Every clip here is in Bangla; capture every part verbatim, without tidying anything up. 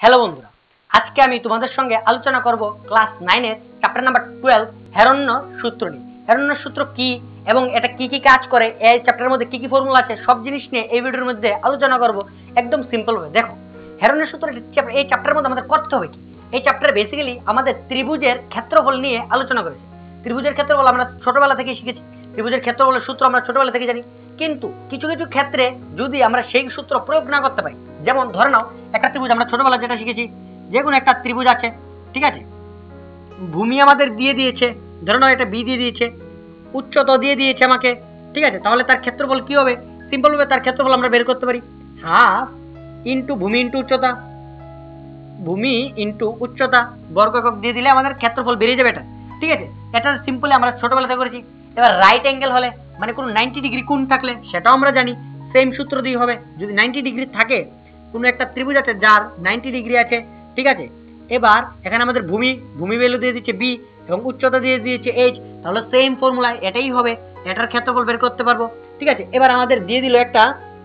হ্যালো বন্ধুরা, আজকে আমি তোমাদের সঙ্গে আলোচনা করব ক্লাস নাইনের চ্যাপ্টার নাম্বার টুয়েলভ হেরণ্য সূত্র নিয়ে। হেরণ্য সূত্র কি এবং এটা কি কি কাজ করে, এই চ্যাপ্টারের মধ্যে কি কি ফর্মুলা আছে, সব জিনিস নিয়ে এই ভিডিওর মধ্যে আলোচনা করব একদম সিম্পল ভাবে। দেখো, হেরণ্য সূত্র এই চ্যাপ্টারের মধ্যে আমাদের করতে হবে কি, এই চ্যাপ্টারে বেসিক্যালি আমাদের ত্রিভুজের ক্ষেত্রফল নিয়ে আলোচনা করেছে। ত্রিভুজের ক্ষেত্রফল আমরা ছোটবেলা থেকে শিখেছি, ত্রিভুজের ক্ষেত্রফলের সূত্র আমরা ছোটবেলা থেকে জানি, কিন্তু কিছু কিছু ক্ষেত্রে যদি আমরা সেই সূত্র প্রয়োগ না করতে পারি, যেমন ধরে নাও একটা ত্রিভুজ আমরা ছোটবেলা যেটা শিখেছি, যে কোনো একটা ত্রিভুজ আছে, ঠিক আছে, ভূমি আমাদের দিয়ে দিয়েছে, ধরে নাও এটা বি দিয়ে দিয়েছে, উচ্চতা দিয়ে দিয়েছে আমাকে, ঠিক আছে, তাহলে তার ক্ষেত্রফল কি হবে? সিম্পল ভাবে তার ক্ষেত্রফল আমরা বের করতে পারি হাফ ইন্টু ভূমি ইন্টু উচ্চতা, ভূমি ইন্টু উচ্চতা বর্গ একক দিয়ে দিলে আমাদের ক্ষেত্রফল বেরিয়ে যাবে এটা, ঠিক আছে। এটা সিম্পলি আমরা ছোটবেলা থেকে করেছি। এবার রাইট অ্যাঙ্গেল হলে মানে কোনো নাইনটি ডিগ্রি কোণ থাকলে সেটাও আমরা জানি, সেম সূত্র দিয়ে হবে। যদি নাইনটি ডিগ্রি থাকে, কোনো একটা ত্রিভুজ আছে যার নাইনটি ডিগ্রি আছে, ঠিক আছে, এবার এখানে আমাদের ভূমি ভূমি ভ্যালু দিয়ে দিচ্ছে বি এবং উচ্চতা দিয়ে দিয়েছে এইচ, তাহলে সেম ফর্মুলায় এটাই হবে, এটার ক্ষেত্রফল বের করতে পারবো, ঠিক আছে। এবার আমাদের দিয়ে দিল একটা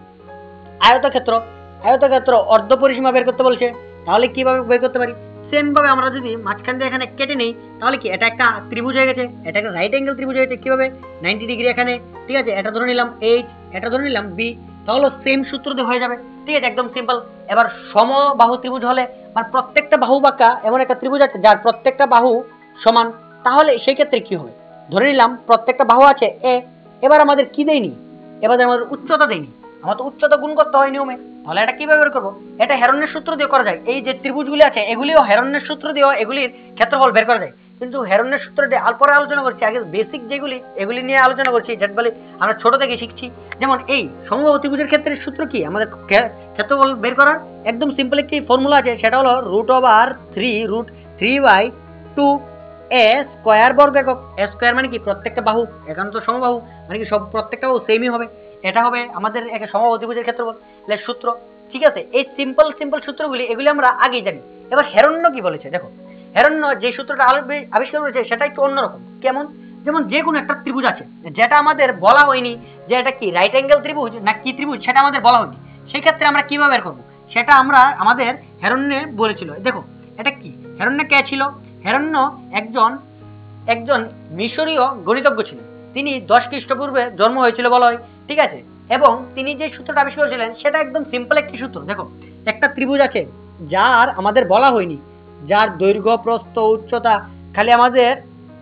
আয়তক্ষেত্র, আয়তক্ষেত্র অর্ধ পরিসীমা বের করতে বলছে, তাহলে কিভাবে বের করতে পারি? সেম ভাবে আমরা যদি মাঝখান দিয়ে এখানে কেটে নেই, তাহলে কি এটা একটা ত্রিভুজ হয়ে গেছে, এটা একটা রাইট অ্যাঙ্গেল ত্রিভুজ হয়ে গেছে। কিভাবে? নাইনটি ডিগ্রি এখানে, ঠিক আছে, এটা ধরে নিলাম এইচ, এটা ধরে নিলাম বি, তাহলে সেম সূত্র দিয়ে হয়ে যাবে, ঠিক আছে, একদম সিম্পল। এবার সমবাহু ত্রিভুজ হলে মানে প্রত্যেকটা বাহু বাঁকা এমন একটা ত্রিভুজ আছে যার প্রত্যেকটা বাহু সমান, তাহলে সেই ক্ষেত্রে কি হবে? ধরে নিলাম প্রত্যেকটা বাহু আছে এ, এবার আমাদের কি দেয়নি, এবার আমাদের উচ্চতা দেয়নি, আমার তো উচ্চতা গুণ করতে হয় নিয়মে, তাহলে এটা কিভাবে বের করবো? এটা হেরণ্যের সূত্র দিয়ে করা যায়। এই যে ত্রিভুজগুলি আছে এগুলিও হেরণ্যের সূত্র দিয়েও এগুলির ক্ষেত্রফল বের করা যায়, কিন্তু হেরণ্যের সূত্র দিয়ে পরে আলোচনা করছি, আগে বেসিক যেগুলি এগুলি নিয়ে আলোচনা করছি, যেটা বলে আমরা ছোট থেকে শিখছি। যেমন এই সমবাহু ত্রিভুজের ক্ষেত্রে সূত্র কি, আমাদের ক্ষেত্রফল বের করার একদম সিম্পল একটি ফর্মুলা আছে, সেটা হলো root over three root three by two a square বর্গ একক। এ স্কোয়ার মানে কি প্রত্যেকটা বাহু, এখানে তো সমবাহু মানে কি সব প্রত্যেকটা বাহু সেমই হবে, এটা হবে আমাদের সমবাহু ত্রিভুজের ক্ষেত্রফল সূত্র, ঠিক আছে। এই সিম্পল সিম্পল সূত্রগুলি এগুলি আমরা আগেই জানি। এবার হেরণ্য কি বলেছে দেখো, হেরণ্য যে সূত্রটা আবিষ্কার করেছে সেটা একটু অন্যরকম। কেমন? যেমন যে কোনো একটা ত্রিভুজ আছে যেটা আমাদের বলা হয়নি যে এটা কি রাইট অ্যাঙ্গেল ত্রিভুজ না কি ত্রিভুজ, সেটা আমাদের বলা হয়নি, সেই ক্ষেত্রে আমরা কিভাবে বের করবো সেটা আমরা আমাদের হেরণ্যে বলেছিল। দেখো এটা কি, হেরণ্য কে ছিল? হেরণ্য একজন একজন মিশরীয় গণিতজ্ঞ ছিলেন, তিনি দশ খ্রিস্টপূর্বে জন্ম হয়েছিল বলা হয়, ঠিক আছে, এবং তিনি যে সূত্রটা আবিষ্কার করেছিলেন সেটা একদম সিম্পল একটি সূত্র। দেখো একটা ত্রিভুজ আছে যার আমাদের বলা হয়নি, যার দৈর্ঘ্য প্রস্থ উচ্চতা খালি আমাদের,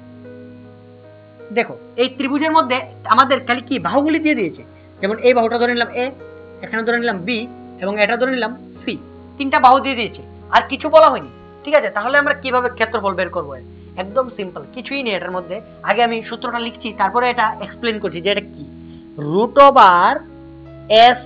দেখো এই ত্রিভুজের মধ্যে আমাদের খালি কি বাহুগুলি দিয়ে দিয়েছে, যেমন এই বাহুটা ধরে নিলাম এ, এখানে ধরে নিলাম বি এবং এটা ধরে নিলাম সি, তিনটা বাহু দিয়ে দিয়েছে, আর কিছু বলা হয়নি, ঠিক আছে। তাহলে আমরা কিভাবে ক্ষেত্রফল বের করবো? একদম সিম্পল, কিছুই নেই এটার মধ্যে। আগে আমি সূত্রটা লিখছি, তারপরে এটা এক্সপ্লেন করছি যে এটা কি। রুট ওভার এস,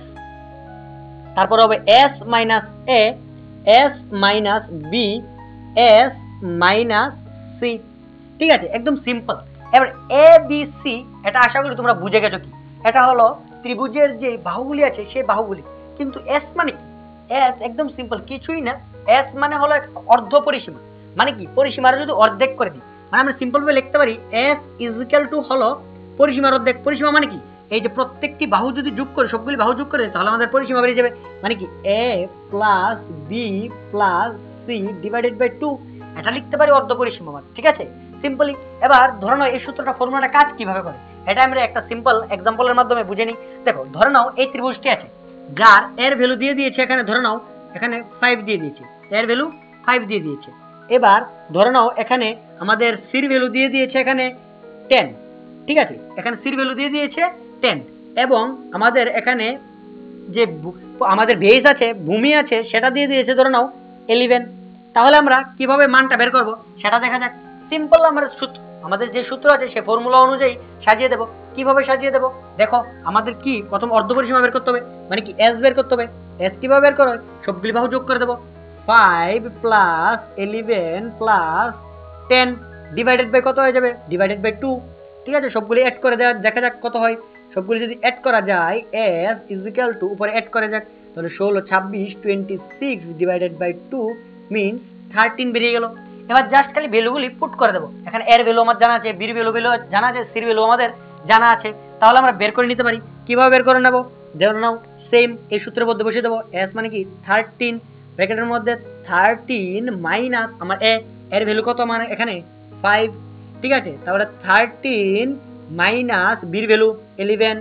তারপরে হবে s minus a, s minus b, s minus c, ঠিক আছে, একদম সিম্পল। এবার এ বি সি, এটা আশা করি তোমরা বুঝে গেছো কি, এটা হলো ত্রিভুজের যে বাহুগুলি আছে সেই বাহুগুলি। কিন্তু এস মানে কি? এস একদম সিম্পল, কিছুই না, এস মানে হলো অর্ধ পরিসীমা, মানে কি পরিসীমার যদি অর্ধেক করে দিই, মানে আমরা সিম্পল ভাবে লিখতে পারি এস ইজ ইকুয়াল টু হলো পরিসীমার অর্ধেক। পরিসীমা মানে কি? এই যে প্রত্যেকটি বাহু যদি যোগ করে, সবগুলি বাহু যোগ করে, তাহলে আমাদের পরিসীমা বেরিয়ে যাবে, মানে কি a plus b plus c divided by two, এটা লিখতে পারি অর্ধ পরিসীমা, ঠিক আছে, সিম্পলি। এবার ধরে নাও এই সূত্রটা ফর্মুলাটা কাজ কিভাবে করে, এটা আমরা একটা সিম্পল এক্সাম্পলের মাধ্যমে বুঝে নিই। দেখো ধরে নাও এই ত্রিভুজটি আছে যার এর ভ্যালু দিয়ে দিয়েছে, এখানে ধরে নাও এখানে ফাইভ দিয়ে দিয়েছে, এর ভ্যালু ফাইভ দিয়ে দিয়েছে। এবার ধরে নাও এখানে আমাদের সির ভ্যালু দিয়ে দিয়েছে এখানে টেন, ঠিক আছে, এখানে সির ভ্যালু দিয়ে দিয়েছে টেন, এবং আমাদের এখানে যে আমাদের বেস আছে, ভূমি আছে, সেটা দিয়ে দিয়েছে ধরে নাও ইলেভেন। তাহলে আমরা কিভাবে মানটা বের করব সেটা দেখা যাক। সিম্পল আমরা সূত্র, আমাদের যে সূত্র আছে সে ফর্মুলা অনুযায়ী সাজিয়ে দেব। কিভাবে সাজিয়ে দেব? দেখো আমাদের কি প্রথম অর্ধ পরিসীমা বের করতে হবে, মানে কি এস বের করতে হবে। এস কিভাবে বের করো? সবগুলি বাহু যোগ করে দেবো, five plus eleven plus ten divided by কত হয়ে যাবে? ডিভাইডেড বাই টু, ঠিক আছে, সবগুলি অ্যাড করে দেওয়া, দেখা যাক কত হয়। সবগুলি যদি অ্যাড করা যায়, এস ইজ ইকুয়াল টু উপরে অ্যাড করে যাক, তাহলে ষোলো ছাব্বিশ twenty six divided by two means thirteen বেরিয়ে গেল। এবার জাস্ট খালি ভ্যালুগুলি পুট করে দেবো, এখানে এর ভ্যালু আমার জানা আছে, বির ভ্যালু ভ্যালু জানা আছে, সির ভ্যালু আমাদের জানা আছে, তাহলে আমরা বের করে নিতে পারি। কিভাবে বের করে নেবো? ধরে নাও সেম এই সূত্রের মধ্যে বসিয়ে দেবো, এস মানে কি থার্টিন ব্র্যাকেটের মধ্যে থার্টিন মাইনাস আমার এ এর ভ্যালু কত আমার এখানে ফাইভ, ঠিক আছে। তাহলে থার্টিন মাইনাস বির value eleven,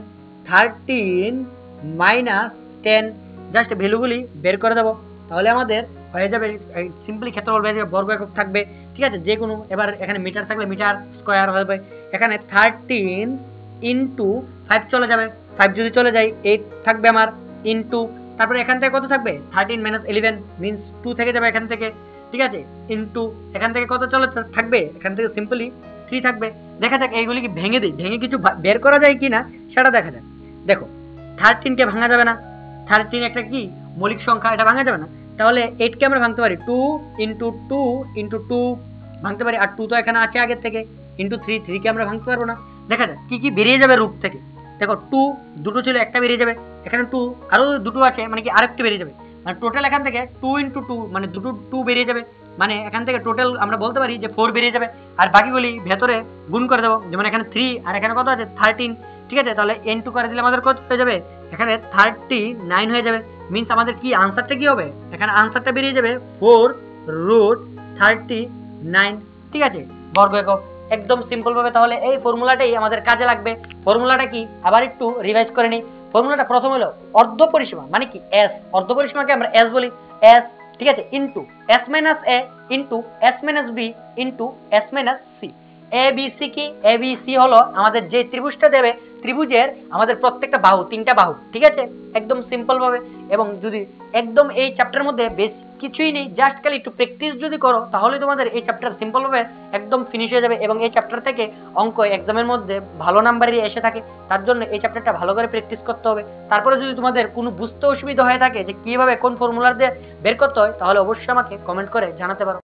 thirteen minus ten, just ভ্যালুগুলি বের করে দেবো। তাহলে আমাদের হয়ে যাবে সিম্পলি ক্ষেত্রফল বের হয়ে বর্গ একক থাকবে, ঠিক আছে। যে কোনো এবার এখানে মিটার থাকলে মিটার স্কোয়ার হবে, এখানে থার্টিন ইন্টু ফাইভ চলে যাবে, ফাইভ যদি চলে যায় এইট থাকবে আমার ইন্টু, তারপরে এখান থেকে কত থাকবে thirteen minus eleven means two থেকে যাবে এখান থেকে, ঠিক আছে, ইন্টু এখান থেকে কত চলে থাকবে এখান থেকে সিম্পলি থ্রি থাকবে। দেখা যাক এইগুলি কি ভেঙে দিই, ভেঙে কিছু বের করা যায় কি না সেটা দেখা যাক। দেখো থার্টিনকে ভাঙা যাবে না, থার্টিন একটা কি মৌলিক সংখ্যা, এটা ভাঙা যাবে না। তাহলে এইটকে আমরা ভাঙতে পারি two into two into two ভাঙতে পারি, আর টু তো এখানে আছে আগের থেকে, ইন্টু থ্রি, থ্রিকে আমরা ভাঙতে পারবো না। দেখা যাক কি কি বেরিয়ে যাবে রুট থেকে। দেখো টু দুটো ছিল একটা বেরিয়ে যাবে, এখানে টু আরো দুটো আছে মানে কি আরেকটা বেরিয়ে যাবে, মানে টোটাল এখান থেকে টু ইন্টু টু মানে দুটো টু বেরিয়ে যাবে, মানে এখান থেকে টোটাল আমরা বলতে পারি যে ফোর বেরিয়ে যাবে, আর বাকিগুলি ভেতরে গুণ করে দেবো, যেমন এখানে থ্রি আর এখানে কত আছে থার্টিন, ঠিক আছে। তাহলে এন টু করে দিলে আমাদের কত হয়ে যাবে এখানে থার্টি নাইন হয়ে যাবে, মিনস আমাদের কি আনসারটা কি হবে এখানে আনসারটা বেরিয়ে যাবে ফোর রুট থার্টি নাইন, ঠিক আছে, বর্গ একক। একদম সিম্পল ভাবে তাহলে এই ফর্মুলাটাই আমাদের কাজে লাগবে। ফর্মুলাটা কি আবার একটু রিভাইজ করে নিই। ফর্মুলাটা প্রথম হলো অর্ধ পরিসীমা মানে কি এস, অর্ধ পরিসীমাকে আমরা এস বলি, এস, ঠিক আছে, into s minus a into s minus b into s minus c. A b c কি, এ বি সি হলো আমাদের যে ত্রিভুজটা দেবে ত্রিভুজের আমাদের প্রত্যেকটা বাহু, তিনটা বাহু, ঠিক আছে, একদম সিম্পল ভাবে। এবং যদি একদম এই চ্যাপ্টারের মধ্যে বেশ কিছুই নেই, জাস্ট খালি একটু প্র্যাকটিস যদি করো তাহলে তোমাদের এই চ্যাপ্টার সিম্পল ভাবে একদম ফিনিশ হয়ে যাবে। এবং এই চ্যাপ্টার থেকে অঙ্ক এক্সামের মধ্যে ভালো নাম্বারই এসে থাকে, তার জন্য এই চ্যাপ্টারটা ভালো করে প্র্যাকটিস করতে হবে। তারপরে যদি তোমাদের কোনো বুঝতে অসুবিধা হয়ে থাকে যে কিভাবে কোন ফর্মুলা দিয়ে বের করতে হয়, তাহলে অবশ্যই আমাকে কমেন্ট করে জানাতে পারো।